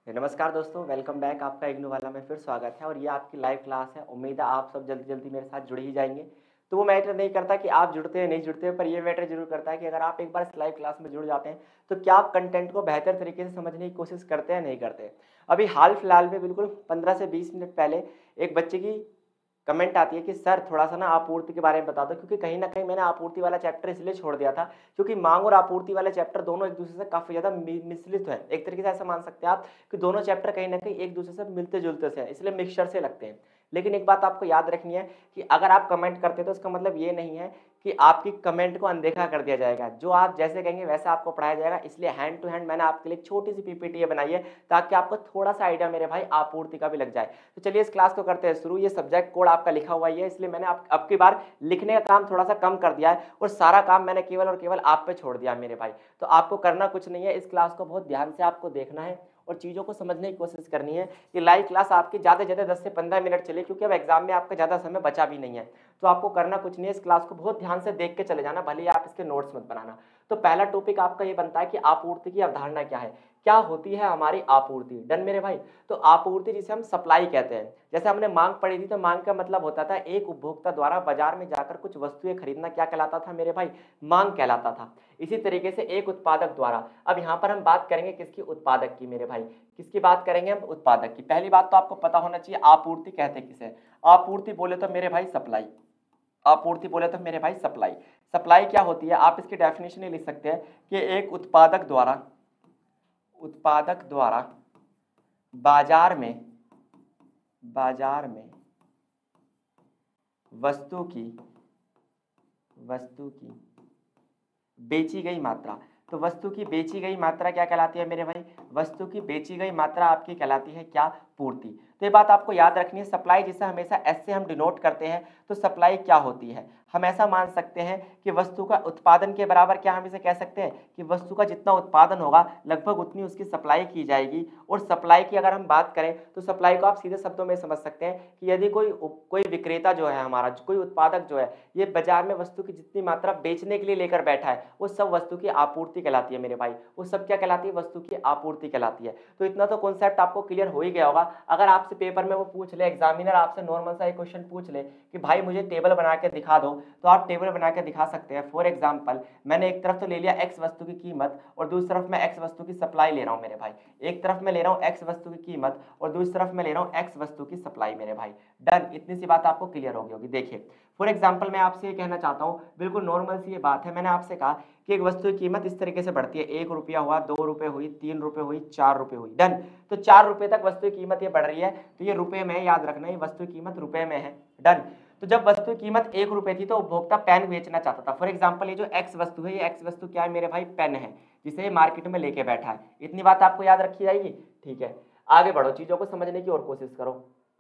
नमस्कार दोस्तों, welcome back. आपका इग्नू वाला में फिर स्वागत है और ये आपकी लाइव क्लास है। उम्मीद है आप सब जल्दी जल्दी मेरे साथ जुड़ ही जाएंगे। तो वो मैटर नहीं करता कि आप जुड़ते हैं नहीं जुड़ते हैं, पर ये मैटर जरूर करता है कि अगर आप एक बार इस लाइव क्लास में जुड़ जाते हैं तो क्या आप कंटेंट को बेहतर तरीके से समझने की कोशिश करते हैं नहीं करते। अभी हाल फिलहाल में बिल्कुल 15 से 20 मिनट पहले एक बच्चे की कमेंट आती है कि सर थोड़ा सा ना आपूर्ति के बारे में बता दो, क्योंकि कहीं ना कहीं मैंने आपूर्ति वाला चैप्टर इसलिए छोड़ दिया था क्योंकि मांग और आपूर्ति वाले चैप्टर दोनों एक दूसरे से काफी ज्यादा मिश्रित है। एक तरीके से ऐसा मान सकते हैं आप कि दोनों चैप्टर कहीं ना कहीं एक दूसरे से मिलते जुलते से हैं, इसलिए मिक्सचर से लगते हैं। लेकिन एक बात आपको याद रखनी है कि अगर आप कमेंट करते हैं तो इसका मतलब ये नहीं है कि आपकी कमेंट को अनदेखा कर दिया जाएगा। जो आप जैसे कहेंगे वैसा आपको पढ़ाया जाएगा। इसलिए हैंड टू हैंड मैंने आपके लिए एक छोटी सी पीपीटी बनाई है ताकि आपको थोड़ा सा आइडिया मेरे भाई आपूर्ति का भी लग जाए। तो चलिए इस क्लास को करते हैं शुरू। ये सब्जेक्ट कोड आपका लिखा हुआ ही है, इसलिए मैंने अब की बार लिखने का काम थोड़ा सा कम कर दिया है और सारा काम मैंने केवल और केवल आप पे छोड़ दिया मेरे भाई। तो आपको करना कुछ नहीं है, इस क्लास को बहुत ध्यान से आपको देखना है और चीज़ों को समझने की कोशिश करनी है। कि लाइव क्लास आपकी ज़्यादा से ज़्यादा 10 से 15 मिनट चले, क्योंकि अब एग्जाम में आपका ज़्यादा समय बचा भी नहीं है। तो आपको करना कुछ नहीं है, इस क्लास को बहुत ध्यान से देख के चले जाना, भले ही आप इसके नोट्स मत बनाना। तो पहला टॉपिक आपका ये बनता है कि आपूर्ति की अवधारणा क्या है, क्या होती है हमारी आपूर्ति। डन मेरे भाई। तो आपूर्ति जिसे हम सप्लाई कहते हैं, जैसे हमने मांग पढ़ी थी तो मांग का मतलब होता था एक उपभोक्ता द्वारा बाजार में जाकर कुछ वस्तुएं खरीदना, क्या कहलाता था मेरे भाई, मांग कहलाता था। इसी तरीके से एक उत्पादक द्वारा, अब यहाँ पर हम बात करेंगे किसकी, उत्पादक की मेरे भाई। किसकी बात करेंगे हम, उत्पादक की। पहली बात तो आपको पता होना चाहिए आपूर्ति कहते किसे। आपूर्ति बोले तो मेरे भाई सप्लाई, आपूर्ति बोले तो मेरे भाई सप्लाई। सप्लाई क्या होती है, आप इसकी डेफिनेशन ही लिख सकते हैं कि एक उत्पादक द्वारा बाजार में वस्तु की बेची गई मात्रा। तो वस्तु की बेची गई मात्रा क्या कहलाती है मेरे भाई, वस्तु की बेची गई मात्रा आपकी कहलाती है क्या, पूर्ति। तो ये बात आपको याद रखनी है। सप्लाई जिसे हमेशा एस से हम डिनोट करते हैं, तो सप्लाई क्या होती है, हम ऐसा मान सकते हैं कि वस्तु का उत्पादन के बराबर, क्या हम इसे कह सकते हैं कि वस्तु का जितना उत्पादन होगा लगभग उतनी उसकी सप्लाई की जाएगी। और सप्लाई की अगर हम बात करें तो सप्लाई को आप सीधे शब्दों में समझ सकते हैं कि यदि कोई विक्रेता जो है हमारा, कोई उत्पादक जो है, ये बाजार में वस्तु की जितनी मात्रा बेचने के लिए लेकर बैठा है वो सब वस्तु की आपूर्ति कहलाती है मेरे भाई। वो सब क्या कहलाती है, वस्तु की आपूर्ति कहलाती है। तो इतना तो कॉन्सेप्ट आपको क्लियर हो ही गया होगा। अगर आपसे पेपर में वो पूछ ले, एग्जामिनर आपसे नॉर्मल सा एक क्वेश्चन पूछ ले कि भाई मुझे टेबल बना के दिखा दो, तो आप टेबल बना के दिखा सकते हैं। फॉर एग्जाम्पल मैंने एक तरफ तो ले लिया एक्स वस्तु की कीमत और दूसरी तरफ मैं एक्स वस्तु की सप्लाई ले रहा हूँ मेरे भाई। एक तरफ मैं ले रहा हूँ एक्स वस्तु की कीमत और दूसरी तरफ मैं ले रहा हूँ एक्स वस्तु की सप्लाई मेरे भाई। डन, इतनी सी बात आपको क्लियर हो गई होगी। देखिए फॉर एग्जाम्पल मैं आपसे ये कहना चाहता हूँ, बिल्कुल नॉर्मल सी ये बात है। मैंने आपसे कहा कि एक वस्तु की कीमत इस तरीके से बढ़ती है, 1 रुपया हुआ, 2 रुपये हुई, 3 रुपये हुई, 4 रुपये हुई। डन। तो 4 रुपये तक वस्तु की कीमत ये बढ़ रही है, तो ये रुपए में, याद रखना ये वस्तु की कीमत रुपए में है। डन। तो जब वस्तु की कीमत 1 रुपये थी तो उपभोक्ता पेन बेचना चाहता था। फॉर एग्जाम्पल ये जो एक्स वस्तु है, ये एक्स वस्तु क्या है मेरे भाई, पेन है, जिसे मार्केट में लेके बैठा है। इतनी बात आपको याद रखी जाएगी। ठीक है, आगे बढ़ो, चीजों को समझने की और कोशिश करो।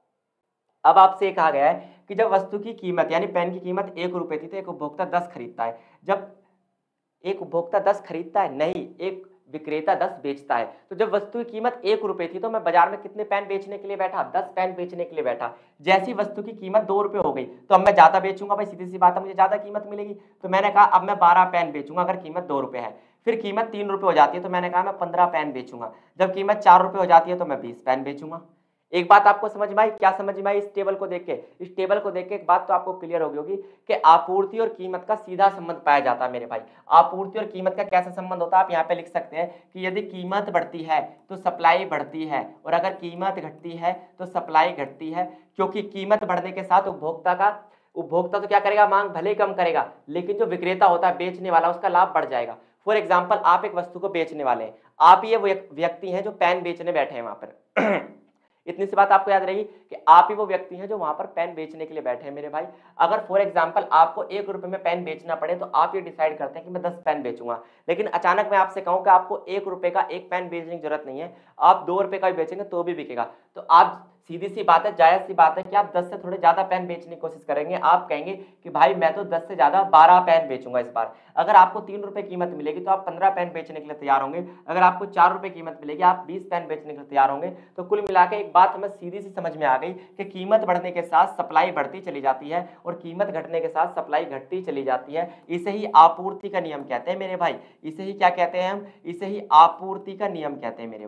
अब आपसे कहा गया है कि जब वस्तु की कीमत यानी पेन की कीमत 1 रुपये थी तो एक उपभोक्ता 10 खरीदता है। जब एक उपभोक्ता 10 खरीदता है, नहीं, एक विक्रेता 10 बेचता है। तो जब वस्तु की कीमत 1 रुपये थी तो मैं बाजार में कितने पेन बेचने के लिए बैठा, 10 पेन बेचने के लिए बैठा। जैसी वस्तु की कीमत 2 रुपये हो गई तो अब मैं ज्यादा बेचूंगा भाई, सीधी सी बात है, मुझे ज्यादा कीमत मिलेगी। तो मैंने कहा अब मैं 12 पेन बेचूंगा अगर कीमत 2 रुपये है। फिर कीमत 3 रुपये हो जाती है तो मैंने कहा मैं 15 पेन बेचूंगा। जब कीमत 4 रुपये हो जाती है तो मैं 20 पेन बेचूंगा। एक बात आपको समझ में आई, क्या समझ में आई इस टेबल को देख के। इस टेबल को देख के एक बात तो आपको क्लियर हो गई होगी कि आपूर्ति और कीमत का सीधा संबंध पाया जाता है मेरे भाई। आपूर्ति और कीमत का कैसा संबंध होता है, आप यहाँ पे लिख सकते हैं कि यदि कीमत बढ़ती है तो सप्लाई बढ़ती है और अगर कीमत घटती है तो सप्लाई घटती है। क्योंकि कीमत बढ़ने के साथ उपभोक्ता तो क्या करेगा, मांग भले ही कम करेगा, लेकिन जो विक्रेता होता है, बेचने वाला, उसका लाभ बढ़ जाएगा। फॉर एग्जाम्पल आप एक वस्तु को बेचने वाले हैं, आप ये व्यक्ति हैं जो पेन बेचने बैठे हैं वहां पर इतनी सी बात आपको याद रहेगी कि आप ही वो व्यक्ति हैं जो वहां पर पेन बेचने के लिए बैठे हैं मेरे भाई। अगर फॉर एग्जांपल आपको 1 रुपए में पेन बेचना पड़े तो आप ये डिसाइड करते हैं कि मैं 10 पेन बेचूंगा। लेकिन अचानक मैं आपसे कहूं कि आपको 1 रुपए का एक पेन बेचने की जरूरत नहीं है, आप 2 रुपए का भी बेचेंगे तो भी बिकेगा। तो आप, सीधी सी बात है, जायज सी बात है कि आप 10 से थोड़े ज्यादा पेन बेचने की कोशिश करेंगे। आप कहेंगे कि भाई मैं तो 10 से ज्यादा 12 पेन बेचूंगा इस बार। अगर आपको 3 रुपए कीमत मिलेगी तो आप 15 पेन बेचने के लिए तैयार होंगे। अगर आपको 4 रुपए कीमत मिलेगी आप 20 पेन बेचने के लिए तैयार होंगे। तो कुल मिलाकर एक बात हमें सीधी सी समझ में आ गई कि कीमत बढ़ने के साथ सप्लाई बढ़ती चली जाती है और कीमत घटने के साथ सप्लाई घटती चली जाती है। इसे ही आपूर्ति का नियम कहते हैं मेरे भाई। इसे ही क्या कहते हैं हम, इसे ही आपूर्ति का नियम कहते हैं मेरे भाई।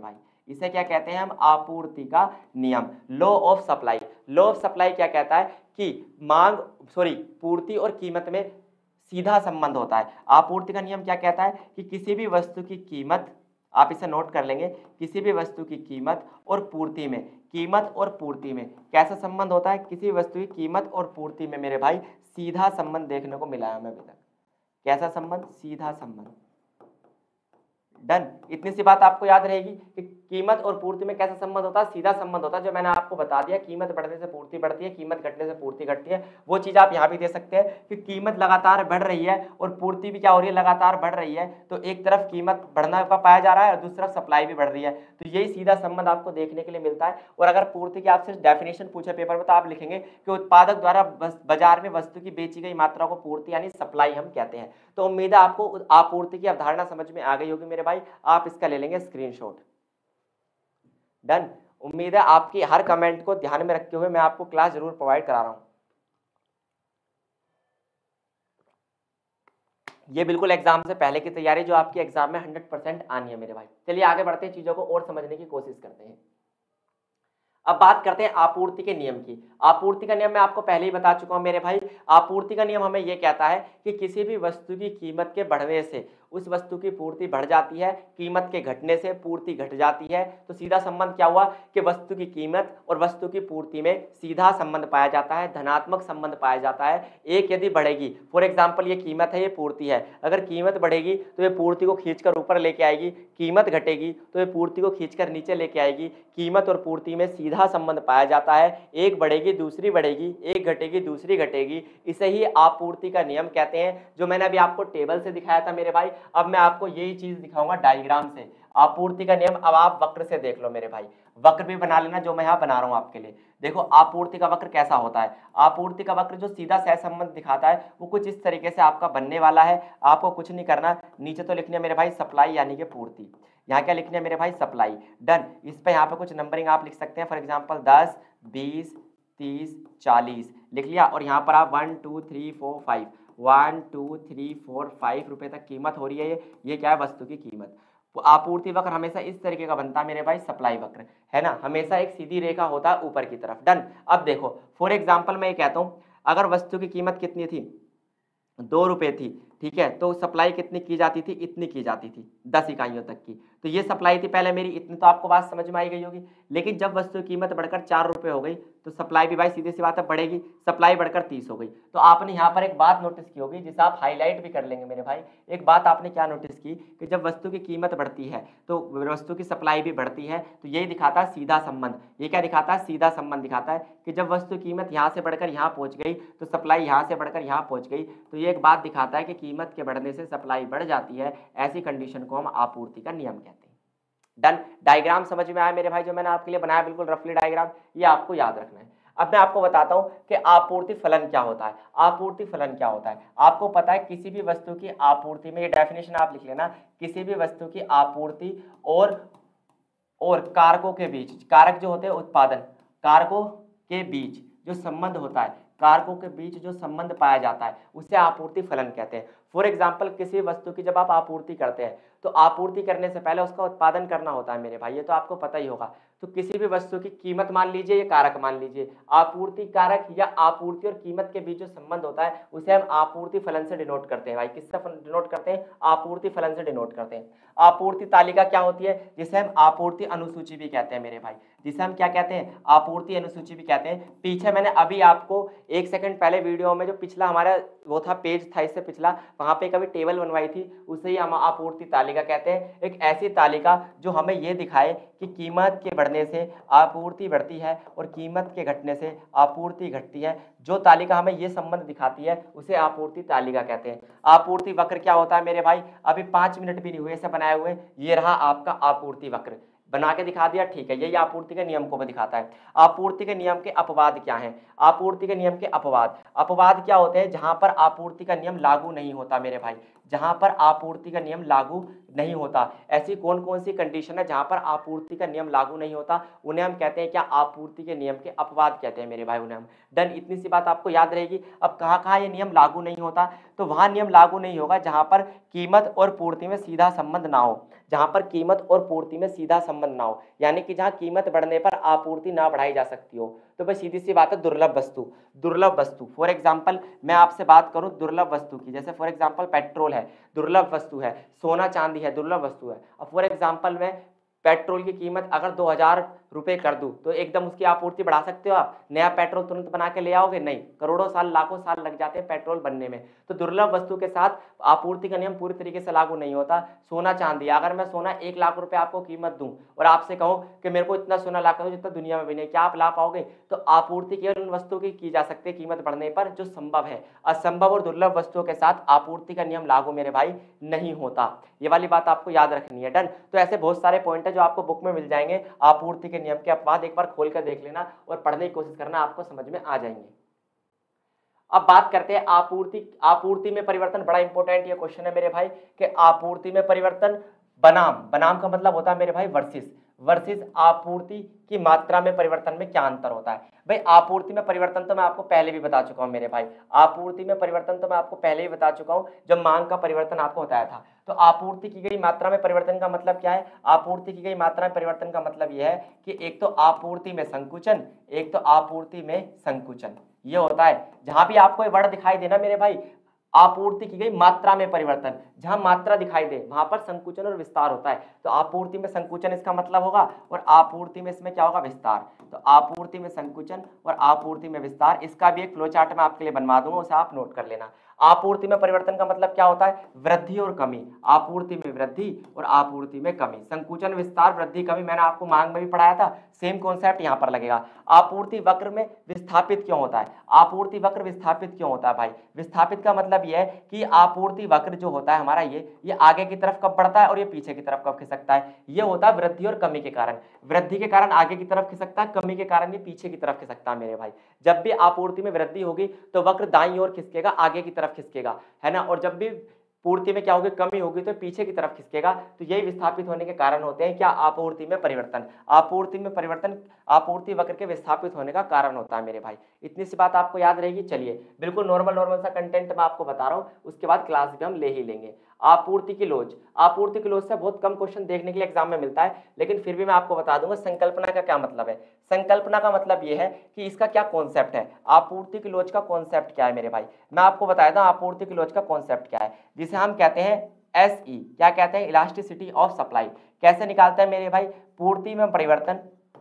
इसे क्या कहते हैं हम? आपूर्ति का नियम, law of supply. Law of supply क्या कहता है कि पूर्ति और कीमत में सीधा संबंध होता है। आपूर्ति का नियम क्या कहता है कि किसी भी वस्तु की कीमत, आप इसे नोट कर लेंगे, किसी भी वस्तु की कीमत और पूर्ति में, कीमत और पूर्ति में कैसा संबंध होता है? किसी वस्तु की कीमत और पूर्ति में मेरे भाई सीधा संबंध देखने को मिला है हमें अभी तक। कैसा संबंध? सीधा संबंध। डन। इतनी सी बात आपको याद रहेगी कि कीमत और पूर्ति में कैसा संबंध होता है? सीधा संबंध होता है, जो मैंने आपको बता दिया। कीमत बढ़ने से पूर्ति बढ़ती है, कीमत घटने से पूर्ति घटती है। वो चीज आप यहाँ भी दे सकते हैं कि कीमत लगातार बढ़ रही है और पूर्ति भी क्या हो रही है? लगातार बढ़ रही है। तो एक तरफ कीमत बढ़ना का पाया जा रहा है और दूसरी तरफ सप्लाई भी बढ़ रही है। तो यही सीधा संबंध आपको देखने के लिए मिलता है। और अगर पूर्ति की आपसे डेफिनेशन पूछे पेपर में तो आप लिखेंगे कि उत्पादक द्वारा बाजार में वस्तु की बेची गई मात्रा को पूर्ति यानी सप्लाई हम कहते हैं। तो उम्मीद है आपको आपूर्ति की अवधारणा समझ में आ गई होगी मेरे भाई। आप इसका ले लेंगे स्क्रीनशॉट। डन। उम्मीद है आपकी हर कमेंट को ध्यान में रखते हुए मैं आपको क्लास जरूर प्रोवाइड करा रहा हूं। ये बिल्कुल एग्जाम से पहले की तैयारी जो आपकी एग्जाम में 100% आनी है मेरे भाई। चलिए आगे बढ़ते हैं, चीजों को और समझने की कोशिश करते हैं। अब बात करते हैं आपूर्ति के नियम की। आपूर्ति का नियम मैं आपको पहले ही बता चुका हूं मेरे भाई। आपूर्ति का नियम हमें यह कहता है कि किसी भी वस्तु की कीमत के बढ़ने से उस वस्तु की पूर्ति बढ़ जाती है, कीमत के घटने से पूर्ति घट जाती है। तो सीधा संबंध क्या हुआ कि वस्तु की कीमत और वस्तु की पूर्ति में सीधा संबंध पाया जाता है, धनात्मक संबंध पाया जाता है। एक यदि बढ़ेगी, फॉर एग्जाम्पल ये कीमत है, ये पूर्ति है, अगर कीमत बढ़ेगी तो ये पूर्ति को खींचकर ऊपर लेके आएगी, कीमत घटेगी तो ये पूर्ति को खींचकर नीचे लेके आएगी। कीमत और पूर्ति में सीधा संबंध पाया जाता है। एक बढ़ेगी दूसरी बढ़ेगी, एक घटेगी दूसरी घटेगी। इसे ही आपूर्ति का नियम कहते हैं, जो मैंने अभी आपको टेबल से दिखाया था मेरे भाई। अब मैं आपको यही चीज दिखाऊंगा डायग्राम से। आपूर्ति का नियम अब आप वक्र से देख लो मेरे भाई। वक्र भी बना लेना जो मैं यहाँ बना रहा हूँ आपके लिए। देखो आपूर्ति का वक्र कैसा होता है। आपूर्ति का वक्र जो सीधा सहसंबंध दिखाता है वो कुछ इस तरीके से आपका बनने वाला है। आपको कुछ नहीं करना, नीचे तो लिखने मेरे भाई सप्लाई यानी कि पूर्ति। यहाँ क्या लिखने मेरे भाई? सप्लाई। डन। इस पे यहाँ पे कुछ नंबरिंग आप लिख सकते हैं, फॉर एग्जाम्पल 10, 20, 30, 40 लिख लिया। और यहाँ पर आप 1 2 3 4 5 1 2 3 4 5 रुपए तक कीमत हो रही है। ये क्या है? वस्तु की कीमत। आपूर्ति वक्र हमेशा इस तरीके का बनता है मेरे भाई, सप्लाई वक्र, है ना। हमेशा एक सीधी रेखा होता है ऊपर की तरफ। डन। अब देखो फॉर एग्जाम्पल मैं ये कहता हूँ, अगर वस्तु की कीमत कितनी थी? 2 रुपए थी, ठीक है। तो सप्लाई कितनी की जाती थी? इतनी की जाती थी, 10 इकाइयों तक की। तो ये सप्लाई थी पहले मेरी, इतनी तो आपको बात समझ में आई गई होगी। लेकिन जब वस्तु की कीमत बढ़कर 4 रुपए हो गई तो सप्लाई भी भाई सीधी सी बात है बढ़ेगी। सप्लाई बढ़कर 30 हो गई। तो आपने यहाँ पर एक बात नोटिस की होगी जिसे आप हाईलाइट भी कर लेंगे मेरे भाई। एक बात आपने क्या नोटिस की कि जब वस्तु की कीमत बढ़ती है तो वस्तु की सप्लाई भी बढ़ती है। तो यही दिखाता है सीधा संबंध। ये क्या दिखाता है? सीधा संबंध दिखाता है कि जब वस्तु कीमत यहाँ से बढ़कर यहाँ पहुँच गई तो सप्लाई यहाँ से बढ़कर यहाँ पहुँच गई। तो ये एक बात दिखाता है कि कीमत के बढ़ने से सप्लाई बढ़ जाती है। ऐसी कंडीशन को हम आपूर्ति का नियम कहते हैं। डन। डायग्राम समझ में आया मेरे भाई जो मैंने आपके लिए बनाया, बिल्कुल रफली डायग्राम, ये आपको याद रखना है। अब मैं आपको बताता हूं कि आपूर्ति फलन क्या होता है। आपूर्ति फलन क्या होता है? आपको पता है किसी भी वस्तु की आपूर्ति में, ये डेफिनेशन आप लिख लेना, किसी भी वस्तु की आपूर्ति और कारकों के बीच, कारक जो होते हैं उत्पादन, कारकों के बीच जो संबंध होता है, कारकों के बीच जो संबंध पाया जाता है उसे आपूर्ति फलन कहते हैं। फॉर एग्जाम्पल किसी वस्तु की जब आप आपूर्ति करते हैं तो आपूर्ति करने से पहले उसका उत्पादन करना होता है मेरे भाई, ये तो आपको पता ही होगा। तो किसी भी वस्तु की कीमत मान लीजिए, ये कारक मान लीजिए, आपूर्ति कारक या आपूर्ति और कीमत के बीच जो संबंध होता है उसे हम आपूर्ति फलन से डिनोट करते हैं भाई। किससे डिनोट करते हैं? आपूर्ति फलन से डिनोट करते हैं। आपूर्ति तालिका क्या होती है? जिसे हम आपूर्ति अनुसूची भी कहते हैं मेरे भाई, जिसे हम क्या कहते हैं? आपूर्ति अनुसूची भी कहते हैं। पीछे मैंने अभी आपको 1 सेकंड पहले वीडियो में जो पिछला हमारा वो था पेज था, इससे पिछला, वहां पे कभी टेबल बनवाई थी, उसे ही हम आपूर्ति तालिका कहते हैं। एक ऐसी तालिका जो हमें ये दिखाए कि कीमत के बढ़ने से आपूर्ति बढ़ती है और कीमत के घटने से आपूर्ति घटती है। जो तालिका हमें ये संबंध दिखाती है उसे आपूर्ति तालिका कहते हैं। आपूर्ति वक्र क्या होता है मेरे भाई? अभी 5 मिनट भी नहीं हुए इसे बनाए हुए, ये रहा आपका आपूर्ति वक्र, बना के दिखा दिया, ठीक है। यही आपूर्ति के नियम को भी दिखाता है। आपूर्ति के नियम के अपवाद क्या हैं? आपूर्ति के नियम के अपवाद, अपवाद क्या होते हैं? जहां पर आपूर्ति का नियम लागू नहीं होता मेरे भाई, जहां पर आपूर्ति का नियम लागू नहीं होता। ऐसी कौन कौन सी कंडीशन है जहां पर आपूर्ति का नियम लागू नहीं होता? उन्हें हम कहते हैं क्या? आपूर्ति के नियम के अपवाद कहते हैं मेरे भाई, उन्हें हम। डन, इतनी सी बात आपको याद रहेगी। अब कहाँ कहाँ ये नियम लागू नहीं होता? तो वहां नियम लागू नहीं होगा जहां पर कीमत और पूर्ति में सीधा संबंध ना हो, जहां पर कीमत और पूर्ति में सीधा संबंध ना हो, यानी कि जहां कीमत बढ़ने पर आपूर्ति ना बढ़ाई जा सकती हो। तो भाई सीधी सी बात है, दुर्लभ वस्तु। दुर्लभ वस्तु फॉर एग्जांपल मैं आपसे बात करूं दुर्लभ वस्तु की, जैसे फॉर एग्जांपल पेट्रोल है, दुर्लभ वस्तु है। सोना चांदी है, दुर्लभ वस्तु है। अब फॉर एग्जांपल मैं पेट्रोल की कीमत अगर 2000 रुपए कर दूं तो एकदम उसकी आपूर्ति बढ़ा सकते हो आप? नया पेट्रोल तुरंत बना के ले आओगे? नहीं, करोड़ों साल लाखों साल लग जाते हैं पेट्रोल बनने में। तो दुर्लभ वस्तु के साथ आपूर्ति का नियम पूरी तरीके से लागू नहीं होता। सोना चांदी, अगर मैं सोना 1 लाख रुपए आपको कीमत दूं और आपसे कहूं कि मेरे को इतना सोना ला कर दो जितना दुनिया में भी नहीं, क्या आप ला पाओगे? तो आपूर्ति केवल उन वस्तुओं की जा सकती है कीमत बढ़ने पर जो संभव है। असंभव और दुर्लभ वस्तुओं के साथ आपूर्ति का नियम लागू मेरे भाई नहीं होता। ये वाली बात आपको याद रखनी है। डन। तो ऐसे बहुत सारे पॉइंट है जो आपको बुक में मिल जाएंगे, आपूर्ति के नियम के अपवाद एक बार खोल कर देख लेना और पढ़ने की कोशिश करना, आपको समझ में आ जाएंगे। अब बात करते हैं आपूर्ति में परिवर्तन। बड़ा इंपॉर्टेंट ये क्वेश्चन है मेरे भाई कि आपूर्ति में परिवर्तन बनाम का मतलब होता है मेरे भाई वर्सेस आपूर्ति की मात्रा में परिवर्तन में क्या अंतर होता है? भाई आपूर्ति में परिवर्तन तो मैं आपको पहले भी बता चुका हूं मेरे भाई, आपूर्ति में परिवर्तन तो मैं आपको पहले ही बता चुका हूं जब मांग का परिवर्तन आपको बताया था। तो आपूर्ति की गई मात्रा में परिवर्तन का मतलब क्या है? आपूर्ति की गई मात्रा में परिवर्तन का मतलब यह है कि एक तो आपूर्ति में संकुचन, एक तो आपूर्ति में संकुचन। ये होता है जहां भी आपको ये वर्ड दिखाई देना मेरे भाई, आपूर्ति की गई मात्रा में परिवर्तन, जहां मात्रा दिखाई दे वहां पर संकुचन और विस्तार होता है। तो आपूर्ति में संकुचन इसका मतलब होगा और आपूर्ति में इसमें क्या होगा? विस्तार। तो आपूर्ति में संकुचन और आपूर्ति में विस्तार, इसका भी एक फ्लो चार्ट मैं आपके लिए बनवा दूंगा, उसे आप नोट कर लेना। आपूर्ति में परिवर्तन का मतलब क्या होता है? वृद्धि और कमी। आपूर्ति में वृद्धि और आपूर्ति में कमी। संकुचन विस्तार वृद्धि कमी मैंने आपको मांग में भी पढ़ाया था, सेम कॉन्सेप्ट यहां पर लगेगा। आपूर्ति वक्र में विस्थापित क्यों होता है? आपूर्ति वक्र विस्थापित क्यों होता है भाई? विस्थापित का मतलब यह है कि आपूर्ति वक्र जो होता है हमारा ये आगे की तरफ कब बढ़ता है और ये पीछे की तरफ कब खिसकता है? ये होता है वृद्धि और कमी के कारण। वृद्धि के कारण आगे की तरफ खिसकता है, कमी के कारण ये पीछे की तरफ खिसकता है मेरे भाई। जब भी आपूर्ति में वृद्धि होगी तो वक्र दाईं ओर खिसकेगा, आगे की तरफ खिसकेगा, है ना। और जब भी पूर्ति में क्या होगी? कमी होगी तो पीछे की तरफ खिसकेगा। तो यही विस्थापित होने के कारण होते हैं क्या? आपूर्ति में परिवर्तन। आपूर्ति में परिवर्तन आपूर्ति वक्र के विस्थापित होने का कारण होता है मेरे भाई। इतनी सी बात आपको याद रहेगी। चलिए बिल्कुल नॉर्मल सा कंटेंट मैं आपको बता रहा हूँ, उसके बाद क्लास भी हम ले ही लेंगे। आपूर्ति की लोच। आपूर्ति की लोच से बहुत कम क्वेश्चन देखने के लिए एग्जाम में मिलता है, लेकिन फिर भी मैं आपको बता दूंगा संकल्पना का क्या मतलब है। संकल्पना का मतलब यह है कि इसका क्या कॉन्सेप्ट है, आपूर्ति की लोच का कॉन्सेप्ट क्या है मेरे भाई। मैं आपको बताया था आपूर्ति की लोच का कॉन्सेप्ट क्या है, जिसे हम कहते हैं SE। क्या कहते हैं? Elasticity of supply. कैसे निकालते हैं मेरे भाई? पूर्ति में परिवर्तन,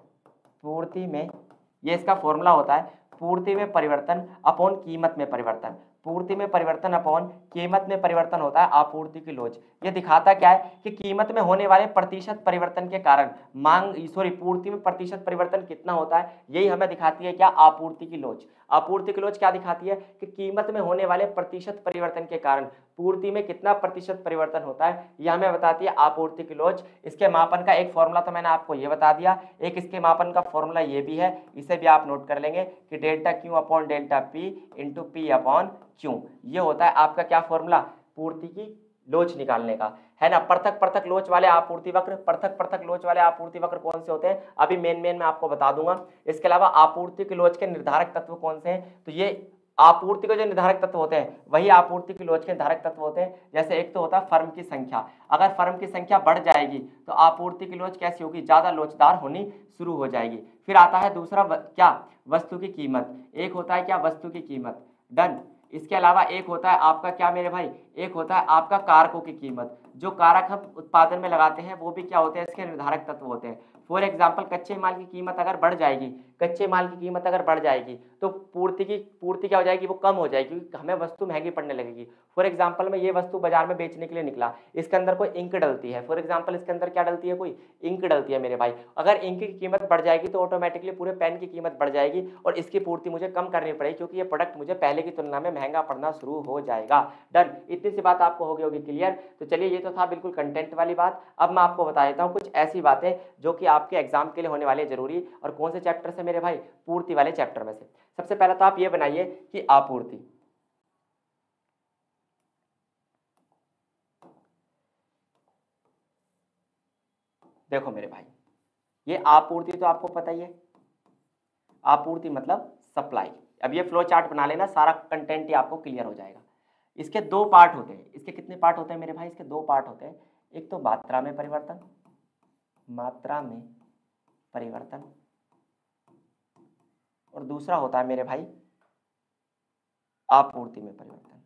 पूर्ति में, ये इसका फॉर्मूला होता है, पूर्ति में परिवर्तन अपॉन कीमत में परिवर्तन। पूर्ति में परिवर्तन अपॉन कीमत में परिवर्तन होता है आपूर्ति की लोच। ये दिखाता क्या है कि कीमत में होने वाले प्रतिशत परिवर्तन के कारण पूर्ति में प्रतिशत परिवर्तन कितना होता है, यही हमें दिखाती है क्या? आपूर्ति की लोच। आपूर्ति की लोच क्या दिखाती है कि कीमत में होने वाले प्रतिशत परिवर्तन के कारण पूर्ति में कितना प्रतिशत परिवर्तन होता है, यह हमें बताती है आपूर्ति की लोच। इसके मापन का एक फॉर्मूला तो मैंने आपको ये बता दिया, एक इसके मापन का फॉर्मूला ये भी है, इसे भी आप नोट कर लेंगे कि delta Q upon delta P into P upon Q. ये होता है आपका क्या फॉर्मूला? पूर्ति की लोच निकालने का, है ना। पृथक पृथक लोच वाले आपूर्ति वक्र, पृथक पृथक लोच वाले आपूर्ति वक्र कौन से होते हैं अभी मेन मैं आपको बता दूंगा। इसके अलावा आपूर्ति की लोच के निर्धारक तत्व कौन से हैं? तो ये आपूर्ति के जो निर्धारक तत्व होते हैं वही आपूर्ति की लोच के निर्धारक तत्व होते हैं। जैसे एक तो होता है फर्म की संख्या, अगर फर्म की संख्या बढ़ जाएगी तो आपूर्ति की लोच कैसी होगी? ज्यादा लोचदार होनी शुरू हो जाएगी। फिर आता है दूसरा क्या? वस्तु की कीमत। एक होता है क्या? वस्तु की कीमत। डन। इसके अलावा एक होता है आपका क्या मेरे भाई? एक होता है आपका कारकों की कीमत। जो कारक हम उत्पादन में लगाते हैं वो भी क्या होते हैं? इसके निर्धारक तत्व होते हैं। फॉर एग्जाम्पल कच्चे माल की कीमत अगर बढ़ जाएगी, कच्चे माल की कीमत अगर बढ़ जाएगी तो पूर्ति क्या हो जाएगी? वो कम हो जाएगी, क्योंकि हमें वस्तु महंगी पड़ने लगेगी। फॉर एग्जाम्पल मैं ये वस्तु बाजार में बेचने के लिए निकला, इसके अंदर कोई इंक डलती है, फॉर एग्जाम्पल इसके अंदर क्या डलती है? कोई इंक डलती है मेरे भाई। अगर इंक की कीमत बढ़ जाएगी तो ऑटोमेटिकली पूरे पेन की कीमत बढ़ जाएगी और इसकी पूर्ति मुझे कम करनी पड़ेगी, क्योंकि ये प्रोडक्ट मुझे पहले की तुलना में महंगा पड़ना शुरू हो जाएगा। डन। इतनी सी बात आपको होगी क्लियर। तो चलिए ये तो था बिल्कुल कंटेंट वाली बात। अब मैं आपको बता देता हूँ कुछ ऐसी बातें जो कि आपके एग्जाम के लिए होने वाले जरूरी, और कौन से चैप्टर से मेरे भाई, पूर्ति वाले चैप्टर में से। सबसे पहले तो आप ये बनाइए कि आपूर्ति, देखो मेरे भाई ये आपूर्ति तो आपको पता ही है, आपूर्ति मतलब सप्लाई। अब ये फ्लो चार्ट बना लेना, सारा कंटेंट ही आपको क्लियर हो जाएगा। इसके दो पार्ट होते हैं, इसके कितने पार्ट होते हैं मेरे भाई, इसके दो पार्ट होते हैं। एक तो मात्रा में परिवर्तन, मात्रा में परिवर्तन, और दूसरा होता है मेरे भाई आपूर्ति में परिवर्तन,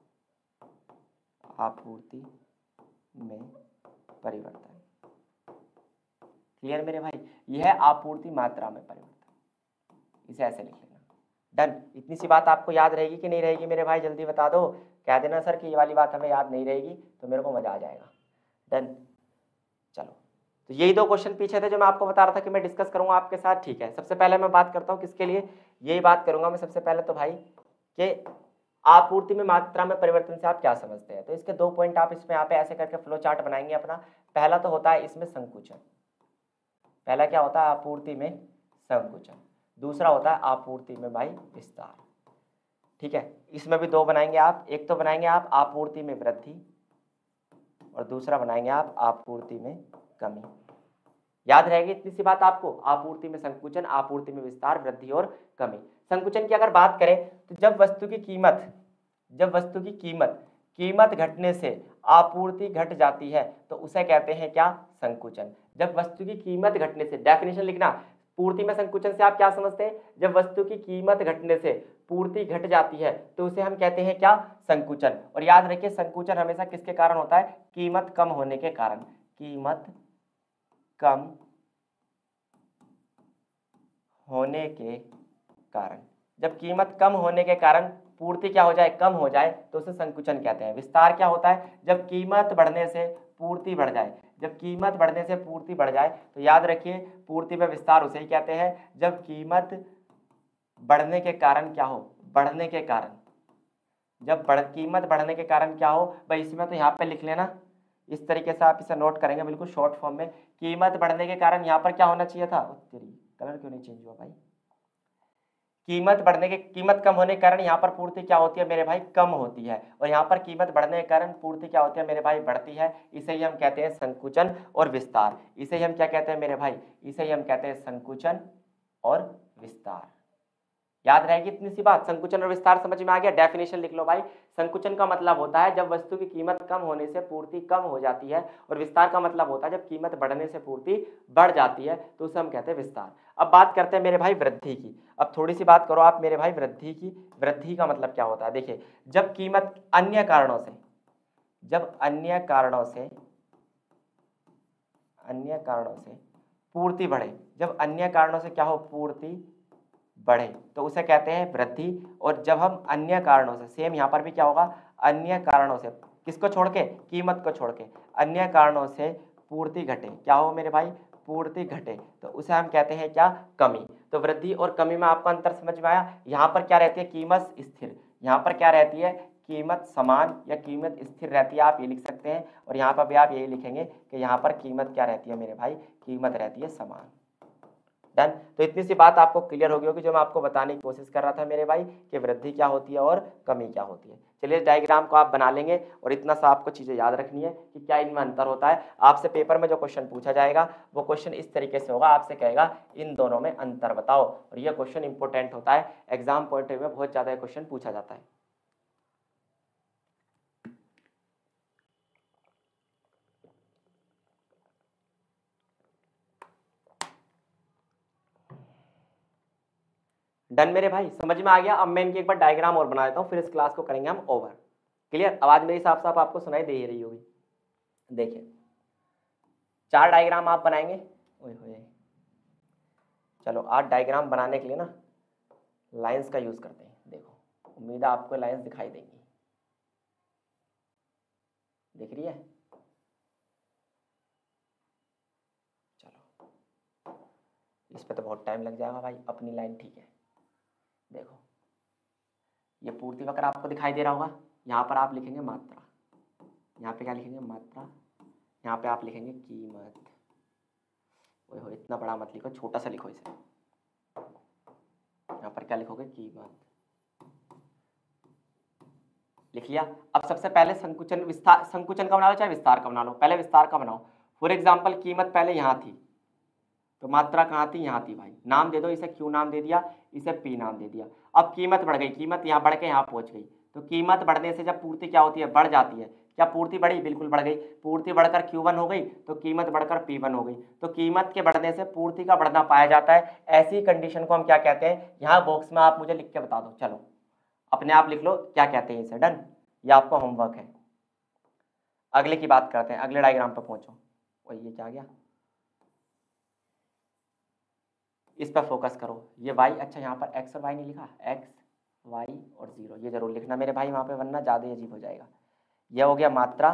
आपूर्ति में परिवर्तन। क्लियर मेरे भाई, यह है आपूर्ति मात्रा में परिवर्तन, इसे ऐसे लिख लेना। डन। इतनी सी बात आपको याद रहेगी कि नहीं रहेगी मेरे भाई, जल्दी बता दो। कह देना सर कि ये वाली बात हमें याद नहीं रहेगी, तो मेरे को मजा आ जाएगा। डन। चलो, तो यही दो क्वेश्चन पीछे थे जो मैं आपको बता रहा था कि मैं डिस्कस करूंगा आपके साथ। ठीक है, सबसे पहले मैं बात करता हूँ किसके लिए, यही बात करूंगा मैं सबसे पहले तो भाई कि आपूर्ति में मात्रा में परिवर्तन से आप क्या समझते हैं। तो इसके दो पॉइंट आप इसमें यहाँ पे ऐसे करके फ्लो चार्ट बनाएंगे अपना। पहला तो होता है इसमें संकुचन, पहला क्या होता है आपूर्ति में संकुचन, दूसरा होता है आपूर्ति में भाई विस्तार। ठीक है, इसमें भी दो बनाएंगे आप, एक तो बनाएंगे आप आपूर्ति में वृद्धि, और दूसरा बनाएंगे आप आपूर्ति में कमी। याद रहेगी इतनी सी बात आपको, आपूर्ति में संकुचन, आपूर्ति में विस्तार, वृद्धि और कमी। संकुचन की अगर बात करें तो जब वस्तु की कीमत, जब वस्तु की कीमत घटने से आपूर्ति घट जाती है तो उसे कहते हैं क्या, संकुचन। जब वस्तु की कीमत घटने से, डेफिनेशन लिखना, पूर्ति में संकुचन से आप क्या समझते हैं, जब वस्तु की कीमत घटने से पूर्ति घट जाती है तो उसे हम कहते हैं क्या, संकुचन। और याद रखिए संकुचन हमेशा किसके कारण होता है, कीमत कम होने के कारण, कीमत कम होने के कारण। जब कीमत कम होने के कारण पूर्ति क्या हो जाए, कम हो जाए, तो उसे संकुचन कहते हैं। विस्तार क्या होता है, जब कीमत बढ़ने से पूर्ति बढ़ जाए, जब कीमत बढ़ने से पूर्ति बढ़ जाए, तो याद रखिए पूर्ति में विस्तार उसे ही कहते हैं जब कीमत बढ़ने के कारण क्या हो, बढ़ने के कारण, जब कीमत बढ़ने के कारण क्या हो भाई, इसमें तो यहाँ पे लिख लेना, इस तरीके से आप इसे नोट करेंगे बिल्कुल शॉर्ट फॉर्म में। कीमत बढ़ने के कारण यहाँ पर क्या होना चाहिए था, कलर क्यों नहीं चेंज हुआ भाई, कीमत कम होने के कारण यहाँ पर पूर्ति क्या होती है मेरे भाई, कम होती है, और यहाँ पर कीमत बढ़ने के कारण पूर्ति क्या होती है मेरे भाई, बढ़ती है। इसे ही हम कहते हैं संकुचन और विस्तार। इसे ही हम क्या कहते हैं मेरे भाई, इसे ही हम कहते हैं संकुचन और विस्तार। याद रहेगी इतनी सी बात, संकुचन और विस्तार समझ में आ गया। डेफिनेशन लिख लो भाई, संकुचन का मतलब होता है जब वस्तु की कीमत कम होने से पूर्ति कम हो जाती है, और विस्तार का मतलब होता है जब कीमत बढ़ने से पूर्ति बढ़ जाती है, तो उसे हम कहते हैं विस्तार। अब बात करते हैं मेरे भाई वृद्धि की। अब थोड़ी सी बात करो आप मेरे भाई वृद्धि की। वृद्धि का मतलब क्या होता है, देखिए जब कीमत अन्य कारणों से, जब अन्य कारणों से पूर्ति बढ़े, जब अन्य कारणों से क्या हो, पूर्ति बढ़े, तो उसे कहते हैं वृद्धि। और जब हम अन्य कारणों से, सेम यहाँ पर भी क्या होगा, अन्य कारणों से, किसको छोड़ के, कीमत को छोड़ के, अन्य कारणों से पूर्ति घटे, क्या हो मेरे भाई, पूर्ति घटे, तो उसे हम कहते हैं क्या, कमी। तो वृद्धि और कमी में आपको अंतर समझ में आया। यहाँ पर क्या रहती है, कीमत स्थिर, यहाँ पर क्या रहती है, कीमत समान या कीमत स्थिर रहती है, आप ये लिख सकते हैं। और यहाँ पर भी आप यही लिखेंगे कि यहाँ पर कीमत क्या रहती है मेरे भाई, कीमत रहती है समान। डन। तो इतनी सी बात आपको क्लियर हो गई होगी जो मैं आपको बताने की कोशिश कर रहा था मेरे भाई, कि वृद्धि क्या होती है और कमी क्या होती है। चलिए डायग्राम को आप बना लेंगे, और इतना सा आपको चीज़ें याद रखनी है कि क्या इनमें अंतर होता है। आपसे पेपर में जो क्वेश्चन पूछा जाएगा वो क्वेश्चन इस तरीके से होगा, आपसे कहेगा इन दोनों में अंतर बताओ, और यह क्वेश्चन इंपॉर्टेंट होता है, एग्जाम पॉइंट ऑफ व्यू में बहुत ज़्यादा क्वेश्चन पूछा जाता है। डन मेरे भाई, समझ में आ गया। अब मैं इनकी एक बार डायग्राम और बना देता हूँ, फिर इस क्लास को करेंगे हम ओवर। क्लियर, आवाज मेरी साफ साफ आपको सुनाई दे ही रही होगी। देखिए 4 डायग्राम आप बनाएंगे। ओए चलो 8 डायग्राम बनाने के लिए ना लाइंस का यूज करते हैं। देखो उम्मीद है आपको लाइंस दिखाई देंगी, दिख रही है। चलो इस पे तो बहुत टाइम लग जाएगा भाई, अपनी लाइन ठीक है। देखो ये पूर्ति वक्र आपको दिखाई दे रहा होगा, यहाँ पर आप लिखेंगे मात्रा, यहाँ पे क्या लिखेंगे, मात्रा, यहाँ पे आप लिखेंगे कीमत, ओहो इतना बड़ा मत लिखो, छोटा सा लिखो इसे। यहाँ पर क्या लिखोगे, कीमत लिख लिया। अब सबसे पहले संकुचन विस्तार, संकुचन का बना लो चाहे विस्तार का बना लो, पहले विस्तार का बनाओ। फॉर एग्जाम्पल कीमत पहले यहाँ थी, तो मात्रा कहाँ थी, यहाँ थी भाई, नाम दे दो इसे, क्यू नाम दे दिया, इसे पी नाम दे दिया। अब कीमत बढ़ गई, कीमत यहाँ बढ़ के यहाँ पहुँच गई, तो कीमत बढ़ने से जब पूर्ति क्या होती है, बढ़ जाती है। क्या पूर्ति बढ़ी, बिल्कुल बढ़ गई। पूर्ति बढ़कर Q1 हो गई तो कीमत बढ़कर P1 हो गई। तो कीमत के बढ़ने से पूर्ति का बढ़ना पाया जाता है। ऐसी कंडीशन को हम क्या कहते हैं, यहाँ बॉक्स में आप मुझे लिख के बता दो। चलो अपने आप लिख लो क्या कहते हैं इसे। डन, ये आपका होमवर्क है। अगले की बात करते हैं, अगले डायग्राम पर पहुंचो। और ये क्या गया, इस पर फोकस करो। ये y, अच्छा यहाँ पर x और y नहीं लिखा, x y और 0, ये जरूर लिखना मेरे भाई वहां पे, वरना ज्यादा अजीब हो जाएगा। ये हो गया मात्रा,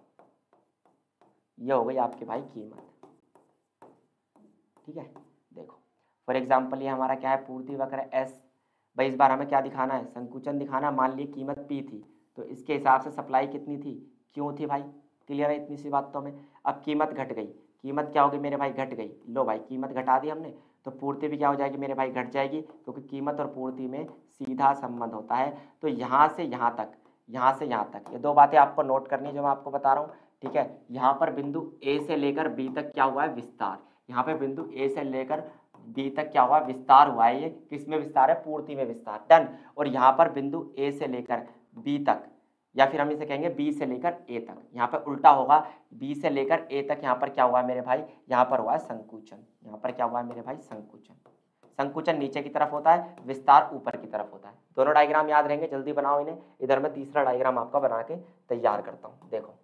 ये हो गई आपके भाई कीमत। ठीक है, देखो फॉर एग्जाम्पल ये हमारा क्या है, पूर्ति वक्र S। भाई इस बार हमें क्या दिखाना है, संकुचन दिखाना। मान ली कीमत P थी, तो इसके हिसाब से सप्लाई कितनी थी, क्यों थी भाई। क्लियर है इतनी सी बात तो हमें। अब कीमत घट गई, कीमत क्या होगी मेरे भाई, घट गई। लो भाई कीमत घटा दी हमने, तो पूर्ति भी क्या हो जाएगी मेरे भाई, घट जाएगी, क्योंकि कीमत और पूर्ति में सीधा संबंध होता है। तो यहाँ से यहाँ तक, यहाँ से यहाँ तक, ये दो बातें आपको नोट करनी है जो मैं आपको बता रहा हूँ। ठीक है, यहाँ पर बिंदु A से लेकर B तक क्या हुआ है, विस्तार। यहाँ पे बिंदु A से लेकर B तक क्या हुआ, विस्तार हुआ है। ये किस में विस्तार है, पूर्ति में विस्तार। डन। और यहाँ पर बिंदु A से लेकर B तक, या फिर हम इसे कहेंगे B से लेकर A तक, यहाँ पर उल्टा होगा, B से लेकर A तक यहाँ पर क्या हुआ है मेरे भाई, यहाँ पर हुआ है संकुचन। यहाँ पर क्या हुआ है मेरे भाई, संकुचन। संकुचन नीचे की तरफ होता है, विस्तार ऊपर की तरफ होता है। दोनों डायग्राम याद रहेंगे, जल्दी बनाओ इन्हें। इधर मैं तीसरा डायग्राम आपका बना के तैयार करता हूँ। देखो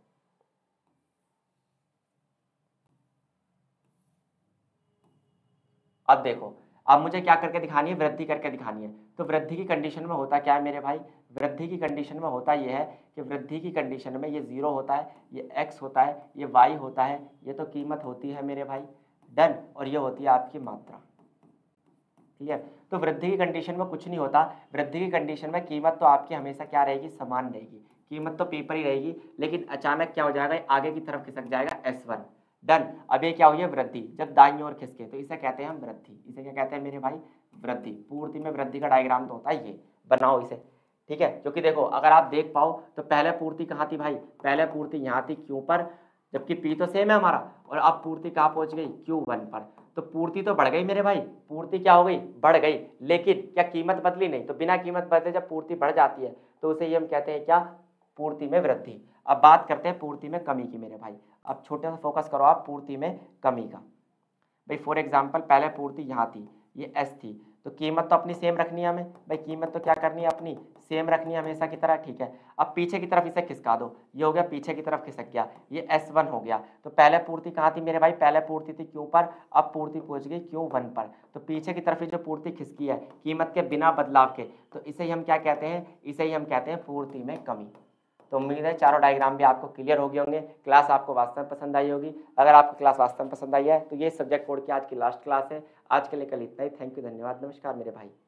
अब देखो, अब मुझे क्या करके दिखानी है, वृद्धि करके दिखानी है। तो वृद्धि की कंडीशन में होता क्या है मेरे भाई, वृद्धि की कंडीशन में होता ये है कि वृद्धि की कंडीशन में ये 0 होता है, ये x होता है, ये y होता है, ये तो कीमत होती है मेरे भाई। डन। और ये होती है आपकी मात्रा। ठीक है, तो वृद्धि की कंडीशन में कुछ नहीं होता। वृद्धि की कंडीशन में कीमत तो आपकी हमेशा क्या रहेगी, समान रहेगी। कीमत तो P पर ही रहेगी, लेकिन अचानक क्या हो जाएगा, आगे की तरफ खिसक जाएगा S1। डन। अब ये क्या हुई है, वृद्धि। जब दाईं ओर खिसके तो इसे कहते हैं हम वृद्धि। इसे क्या कहते हैं मेरे भाई, वृद्धि। पूर्ति में वृद्धि का डायग्राम तो होता है ये, बनाओ इसे। ठीक है, क्योंकि देखो अगर आप देख पाओ तो पहले पूर्ति कहाँ थी भाई, पहले पूर्ति यहाँ थी Q पर, जबकि P तो सेम है हमारा, और अब पूर्ति कहाँ पहुंच गई, Q1 पर। तो पूर्ति तो बढ़ गई मेरे भाई, पूर्ति क्या हो गई, बढ़ गई, लेकिन क्या कीमत बदली नहीं। तो बिना कीमत बदले जब पूर्ति बढ़ जाती है तो उसे ये हम कहते हैं क्या, पूर्ति में वृद्धि। अब बात करते हैं पूर्ति में कमी की मेरे भाई। अब छोटे सा फोकस करो आप पूर्ति में कमी का। भाई फॉर एग्जाम्पल पहले पूर्ति यहाँ थी, ये S थी, तो कीमत तो अपनी सेम रखनी है हमें। भाई कीमत तो क्या करनी है, अपनी सेम रखनी है हमेशा की तरह। ठीक है, अब पीछे की तरफ इसे खिसका दो, ये हो गया पीछे की तरफ खिसक गया, ये S1 हो गया। तो पहले पूर्ति कहाँ थी मेरे भाई, पहले पूर्ति थी Q पर, अब पूर्ति पहुंच गई Q1 पर। तो पीछे की तरफ जो पूर्ति खिसकी है कीमत के बिना बदलाव के, तो इसे ही हम क्या कहते हैं, इसे ही हम कहते हैं पूर्ति में कमी। तो उम्मीद है चारों डायग्राम भी आपको क्लियर हो गए होंगे। क्लास आपको वास्तव में पसंद आई होगी। अगर आपको क्लास वास्तव में पसंद आई है तो ये सब्जेक्ट कोड की आज की लास्ट क्लास है। आज के लिए कल इतना ही। थैंक यू, धन्यवाद, नमस्कार मेरे भाई।